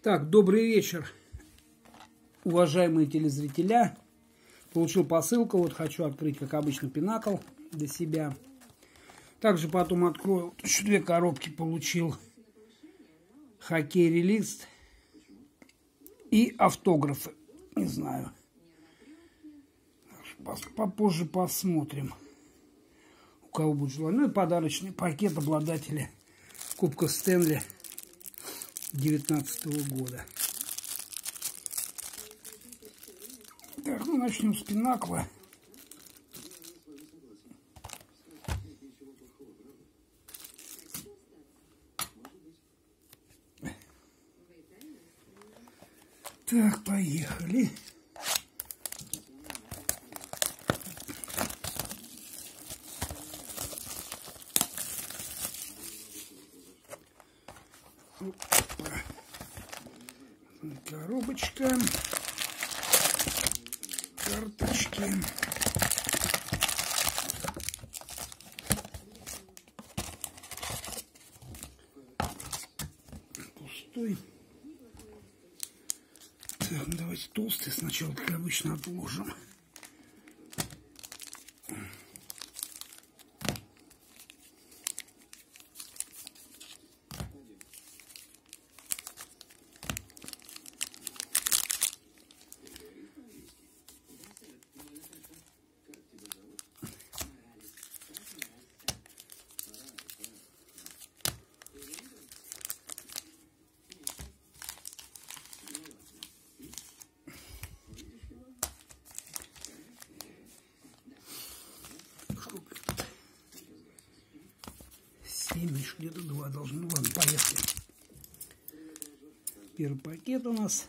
Так, добрый вечер, уважаемые телезрителя. Получил посылку, вот хочу открыть, как обычно, пинакл для себя. Также потом открою, вот еще 2 коробки получил. Хоккей релиз и автографы. Не знаю. Попозже посмотрим, у кого будет желание. Ну и подарочный пакет обладателя Кубка Стэнли 2019 года. Так, ну начнем с пинакла. Так, поехали. Опа. Коробочка. Карточки. Пустой. Так, давайте толстый сначала, как обычно, отложим. Где-то 2 должны. Ну ладно, поехали. Первый пакет у нас.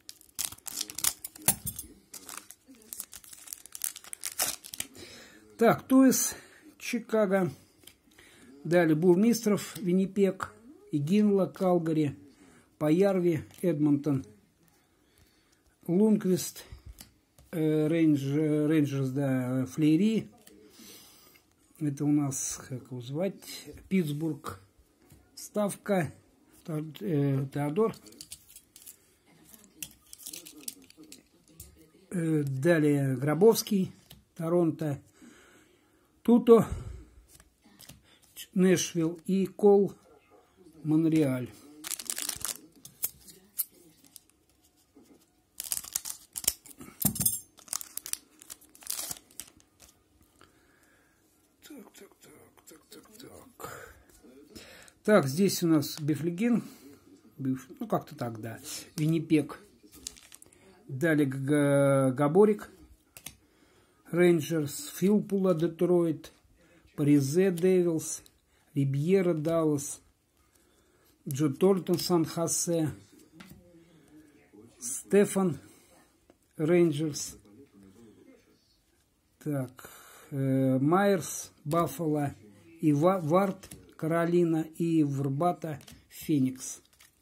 Так, Туис, Чикаго. Далее Бурмистров, Виннипег, Игинла, Калгари, Паярви, Эдмонтон, Лунквист, Рейнджерс, да, Флейри. Это у нас, как его звать, Питтсбург, Ставка, Теодор. Далее Гробовский, Торонто, Туто, Нэшвилл и Кол, Монреаль. Так, здесь у нас Бифлигин, ну как-то так, да, Виннипег. Далее Габорик, Рейнджерс, Филпула, Детройт, Паризе, Девилс, Рибьера, Даллас, Джо Тортон, Сан-Хосе, Стефан, Рейнджерс, так, Майерс, Баффало, и Варт, Каролина, и Врбата, Феникс.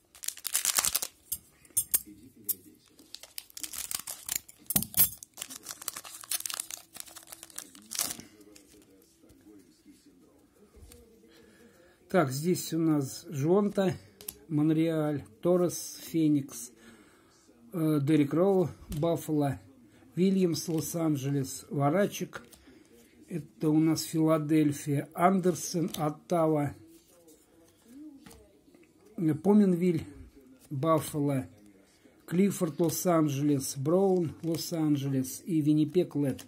Так, здесь у нас Жонта, Монреаль, Торрес, Феникс, Дерек Роу, Баффало, Вильямс, Лос-Анджелес, Варачек. Это у нас Филадельфия, Андерсон, Оттава, Поминвиль, Баффало, Клиффорд, Лос-Анджелес, Браун, Лос-Анджелес и Виннипег, Лед.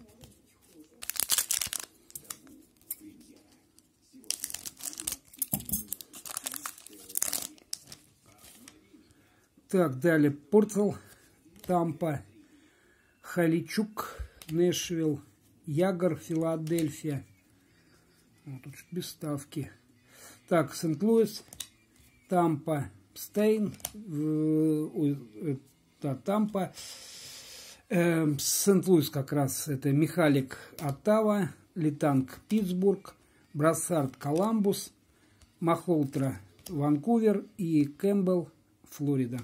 Так, далее Портал, Тампа, Халичук, Нэшвилл, Ягор, Филадельфия. Вот тут без ставки. Так, Сент-Луис, Тампа, Стейн, Тампа. Сент-Луис как раз это Михалик, Оттава, Литанг, Питтсбург, Брассард, Коламбус, Махолтра, Ванкувер и Кэмпбелл, Флорида.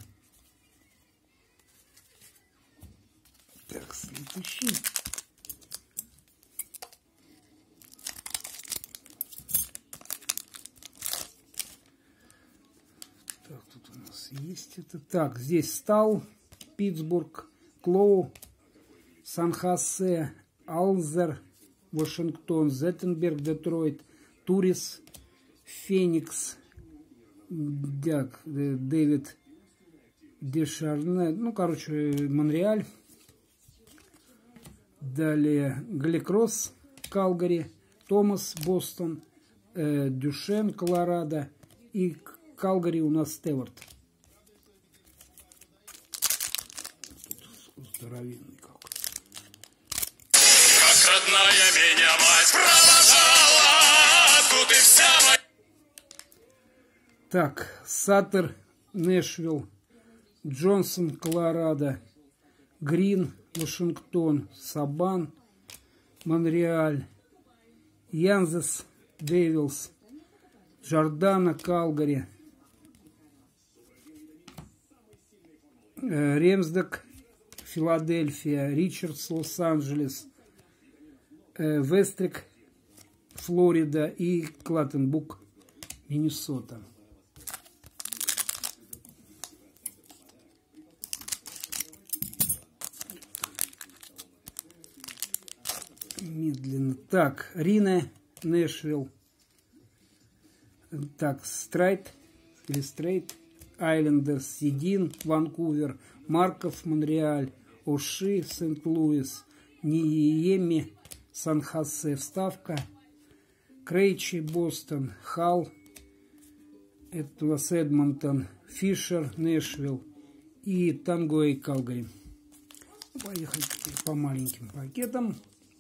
Так, следующий. Так, тут у нас нас есть это? Так, здесь Стал, Питтсбург, Клоу, Сан-Хосе, Алзер, Вашингтон, Зеттенберг, Детройт, Турис, Феникс, Дэвид Дешарне, ну, короче, Монреаль. Далее Галикросс, Калгари, Томас, Бостон, Дюшен, Колорадо и Калгари у нас Стеварт. Тут здоровенный какой. Как родная меня мать провожала, тут и вся моя... Так, Саттер, Нэшвилл, Джонсон, Колорадо, Грин, Вашингтон, Сабан, Монреаль, Янзес, Дэвилс, Джордана, Калгари, Ремсдек, Филадельфия, Ричардс, Лос-Анджелес, Вестрик, Флорида и Клаттенбук, Миннесота. Медленно. Так, Рине, Нэшвилл. Так, Страйт или Стрейт, Айлендерс, Сидин, Ванкувер, Марков, Монреаль, Оши, Сент-Луис, Ниеми, Сан-Хосе, Вставка, Крейчи, Бостон, Халл, это у нас Эдмонтон, Фишер, Нэшвилл и Тангуэй, Калгари. Поехали теперь по маленьким пакетам.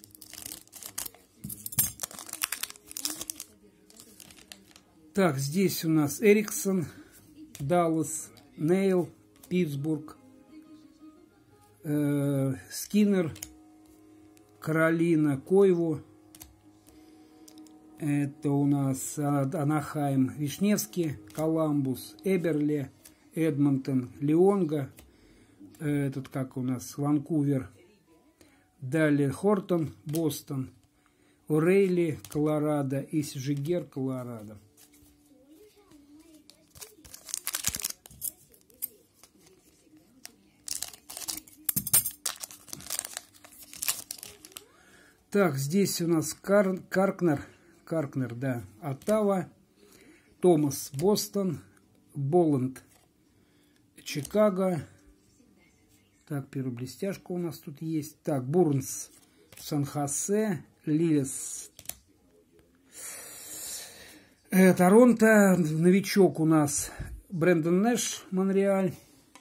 Так, здесь у нас Эриксон, Даллас, Нейл, Питтсбург, Скиннер, Каролина, Койву. Это у нас Анахайм, Вишневский, Коламбус, Эберли, Эдмонтон, Леонга. Этот как у нас Ванкувер. Далее Хортон, Бостон, Орейли, Колорадо и Сижигер, Колорадо. Так, здесь у нас Каркнер, да, Оттава, Томас, Бостон, Боланд, Чикаго. Так, первая блестяшка у нас тут есть. Так, Бурнс, Сан-Хосе, Лилис, Торонто, новичок у нас Брэндон Нэш, Монреаль.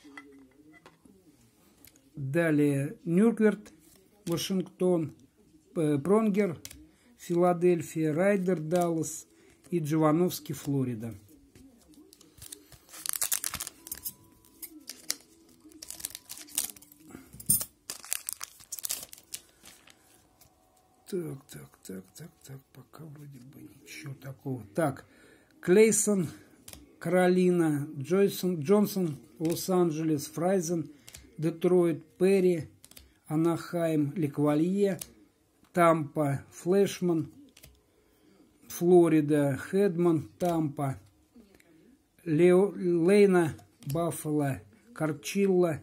Далее Ньюкверт, Вашингтон, Пронгер, Филадельфия, Райдер, Даллас и Джовановский, Флорида. Так, пока вроде бы ничего такого. Так, Клейсон, Каролина, Джонсон, Лос-Анджелес, Фрайзен, Детройт, Перри, Анахайм, Леквалье, Тампа, Флешман, Флорида, Хедман, Тампа, Лейна, Баффало, Карчилла,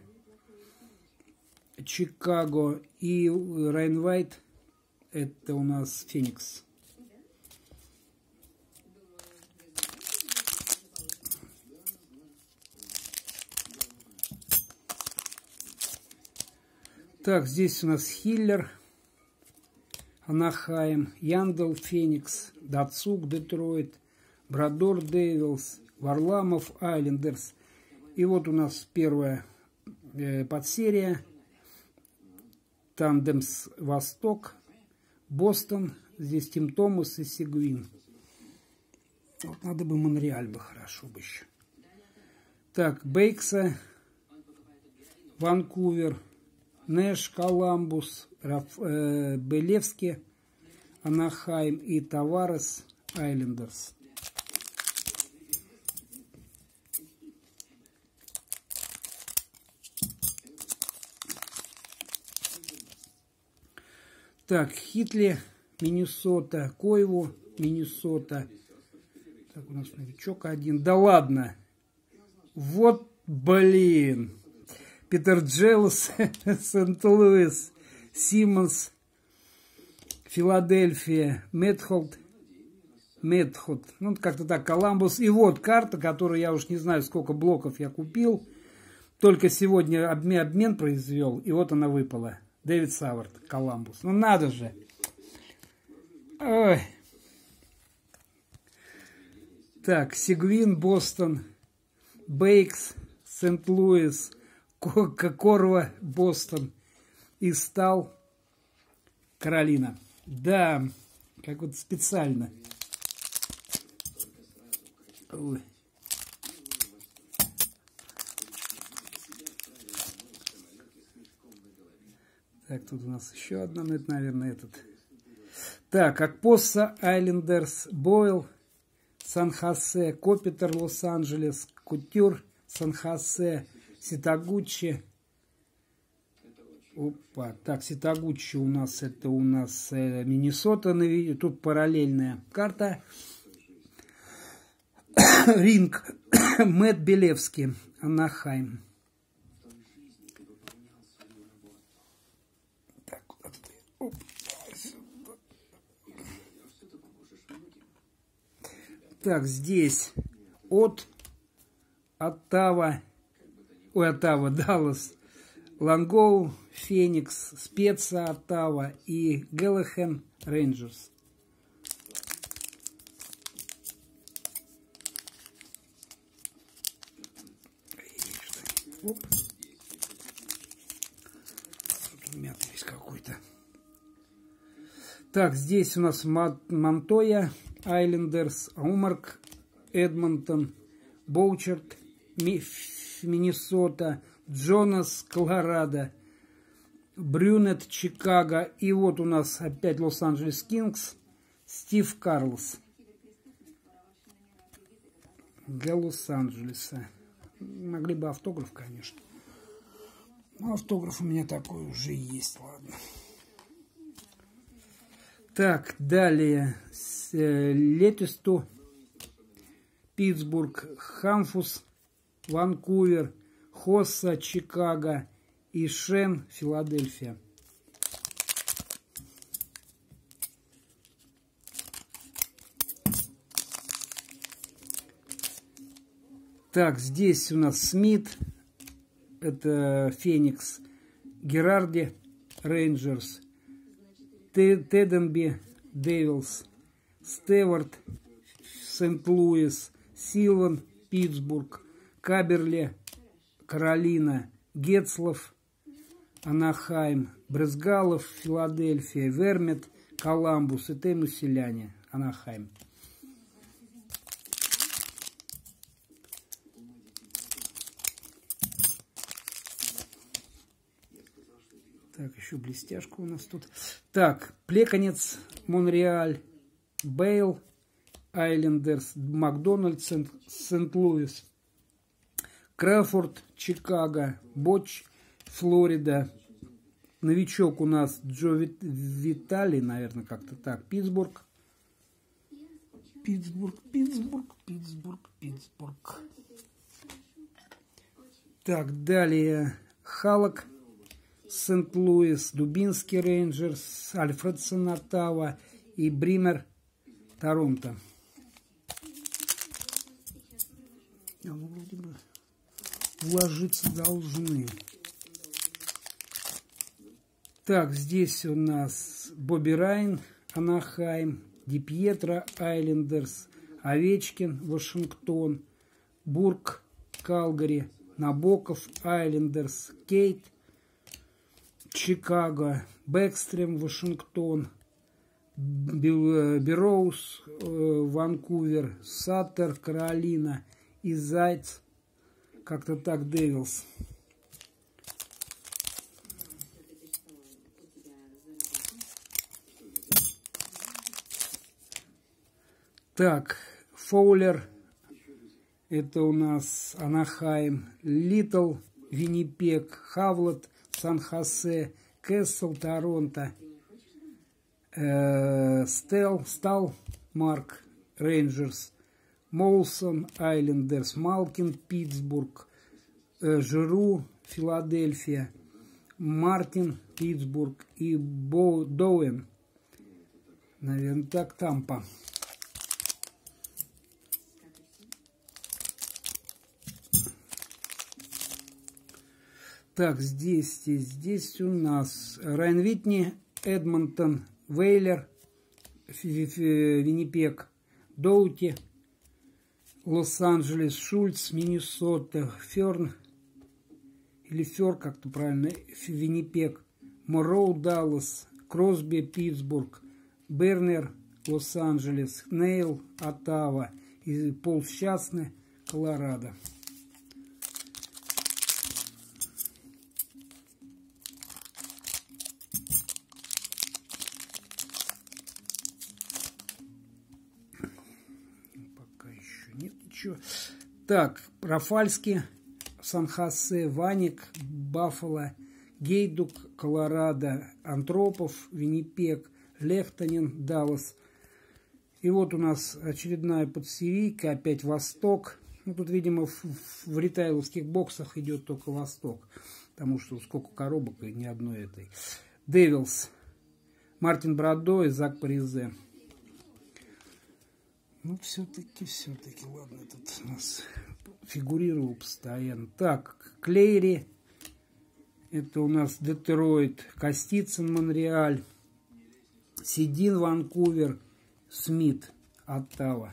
Чикаго и Райнвайт. Это у нас Феникс. Так, здесь у нас Хиллер, Анахайм, Яндел, Феникс, Дацук, Детройт, Брадор, Дэвилс, Варламов, Айлендерс. И вот у нас первая подсерия. Тандемс, Восток, Бостон. Здесь Тим Томас и Сигвин. Вот надо бы Монреаль бы хорошо бы еще. Так, Бейкса, Ванкувер, Нэш, Коламбус, Белевский, Анахайм и Таварес, Айлендерс. Так, Хитли, Миннесота, Койву, Миннесота. Так, у нас новичок один. Да ладно. Вот, блин. Питер Джелс, Сент-Луис, Симмонс, Филадельфия, Медхолд, ну, как-то так, Коламбус. И вот карта, которую я уж не знаю, сколько блоков я купил. Только сегодня обмен произвел, и вот она выпала. Дэвид Савард, Коламбус. Ну, надо же. Ой. Так, Сигвин, Бостон, Бейкс, Сент-Луис, Корва, Бостон и Стал, Каролина. Да, как вот специально. Ой. Так, тут у нас еще одна, ну это, наверное, этот. Так, Акпоса, Айлендерс, Бойл, Сан-Хосе, Копитер, Лос-Анджелес, Кутюр, Сан-Хосе, Ситагуччи. Опа, так, Ситагуччи у нас, это у нас Миннесота, тут параллельная карта. Ринг, Мэтт Белевский, Анахайм. Так, оп. Так, здесь от Оттава, Даллас, Лангоу, Феникс, Спеца, Оттава и Гэллахен, Рейнджерс. Оп. Тут мята есть какой-то. Так, здесь у нас Монтоя, Айлендерс, Умарк, Эдмонтон, Боучерт, Миннесота, Джонас, Колорадо, Брюнет, Чикаго. И вот у нас опять Лос-Анджелес Кингс, Стив Карлс. Для Лос-Анджелеса. Могли бы автограф, конечно. Но автограф у меня такой уже есть, ладно. Так, далее. Летисту, Питтсбург, Хамфус, Ванкувер, Хосса, Чикаго и Шен, Филадельфия. Так, здесь у нас Смит, это Феникс, Герарди, Рейнджерс, Теденби, Девилс, Стеварт, Сент-Луис, Силван, Питтсбург, Каберли, Каролина, Гетцлов, Анахайм, Брезгалов, Филадельфия, Вермет, Коламбус и Темуселяне, Анахайм. Так, еще блестяшка у нас тут. Так, Плеканец, Монреаль, Бейл, Айлендерс, Макдональдс, Сент-Луис, Краффорд, Чикаго, Боч, Флорида. Новичок у нас Джо Витали, наверное, как-то так. Питтсбург. Питтсбург. Так, далее Халок, Сент-Луис, Дубинский Рейнджерс, Альфредсон, Оттава и Бример, Торонто. Вроде бы вложиться должны. Так, здесь у нас Бобби Райн, Анахайм, Ди Пьетро, Айлендерс, Овечкин, Вашингтон, Бург, Калгари, Набоков, Айлендерс, Кейт, Чикаго, Бэкстрем, Вашингтон, Берроуз, Ванкувер, Саттер, Каролина и Зайц, как-то так, Девилс. Так, Фоулер, это у нас Анахайм, Литл, Виннипег, Хавлот, Сан-Хосе, Кэссел, Торонто, Стал, Марк, Рейнджерс, Молсон, Айлендерс, Малкин, Питтсбург, Жиру, Филадельфия, Мартин, Питтсбург и Доуэн. Наверное, так, Тампа. Так, здесь у нас Райан Витни, Эдмонтон, Вейлер, Виннипег, Доути, Лос-Анджелес, Шульц, Миннесота, Ферн, или Фер, как-то правильно, Виннипег, Морроу, Даллас, Кросби, Питтсбург, Бернер, Лос-Анджелес, Нейл, Оттава и Пол Счастный, Колорадо. Пока еще нет ничего. Так, Рафальский, Сан-Хосе, Ваник, Баффало, Гейдук, Колорадо, Антропов, Виннипег, Лехтонин, Даллас. И вот у нас очередная подсерийка, опять Восток. Ну, тут, видимо, в ритейловских боксах идет только Восток, потому что сколько коробок и ни одной этой. Девилс, Мартин Брадо и Зак Паризе. Ну, все-таки, ладно, тут у нас фигурировал постоянно. Так, Клейри, это у нас Детройт, Костицын, Монреаль, Сидин, Ванкувер, Смит, Оттава.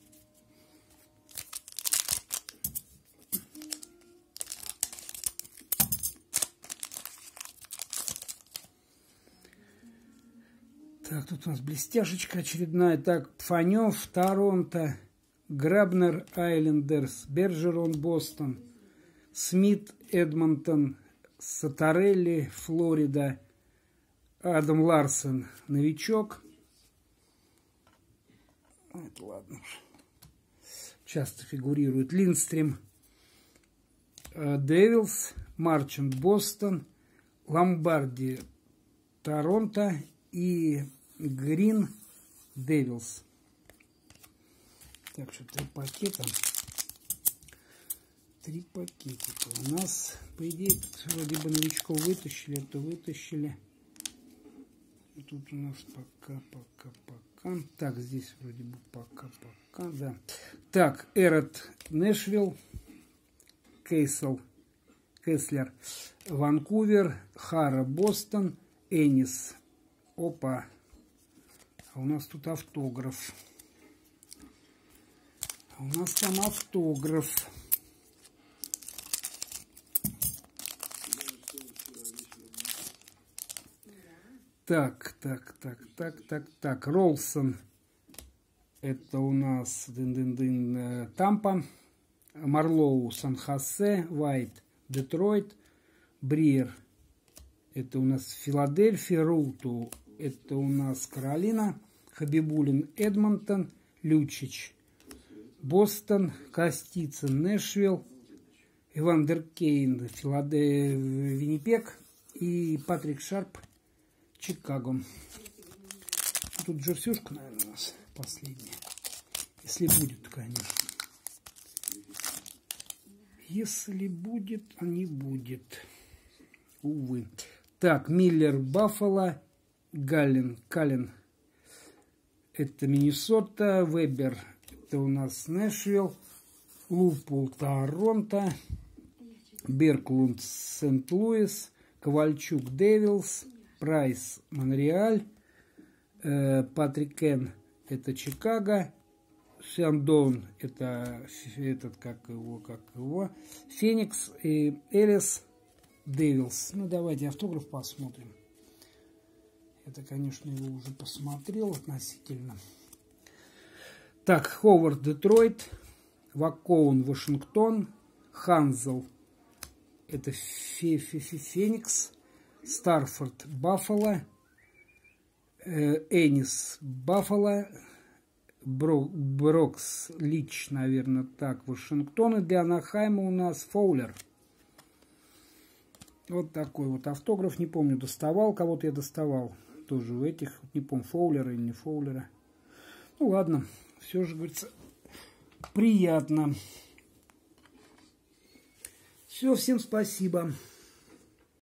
Так, тут у нас блестяшечка очередная. Так, Пфанев, Торонто, Грабнер, Айлендерс, Бержерон, Бостон, Смит, Эдмонтон, Сатарелли, Флорида, Адам Ларсен, новичок. Это ладно уж. Часто фигурирует. Линдстрим, Девилс, Марчант, Бостон, Ломбарди, Торонто и Грин, Девилс. Так что 3 пакета. 3 пакетика. У нас, по идее, тут вроде бы новичков вытащили, это вытащили. И тут у нас пока. Так, здесь вроде бы пока, да. Так, Эрот, Нэшвилл, Кейслер, Ванкувер, Хара, Бостон, Энис. Опа. А у нас тут автограф. У нас там автограф. Так. Ролсон. Это у нас Тампа. Марлоу, Сан-Хосе. Уайт, Детройт. Бриер. Это у нас Филадельфия. Руту. Это у нас Каролина. Хабибулин, Эдмонтон. Лючич, Бостон. Костицын, Нэшвилл. Ивандер Кейн, Виннипег. И Патрик Шарп, Чикаго. Тут джерсюшка, наверное, у нас последняя. Если будет, конечно. Если будет, а не будет. Увы. Так, Миллер, Баффало. Каллен. Это Миннесота. Вебер. Это у нас Нэшвилл. Лупул, Торонто. Берклунд, Сент-Луис. Ковальчук, Девилс. Прайс, Монреаль. Патрик Кен, это Чикаго. Сандон, это этот, как его. Феникс и Элис, Девилс. Ну, давайте автограф посмотрим. Это, конечно, его уже посмотрел относительно. Так, Ховард, Детройт. Вакоун, Вашингтон. Ханзел, это Феникс. Старфорд, Баффало. Энис, Баффало. Брокс, Лич, наверное, так, Вашингтон. И для Анахайма у нас Фоулер. Вот такой вот автограф. Не помню, доставал. Кого-то я доставал. Тоже в этих. Не помню, Фоулера или не Фоулера. Ну ладно. Все же, говорится, приятно. Все, всем спасибо.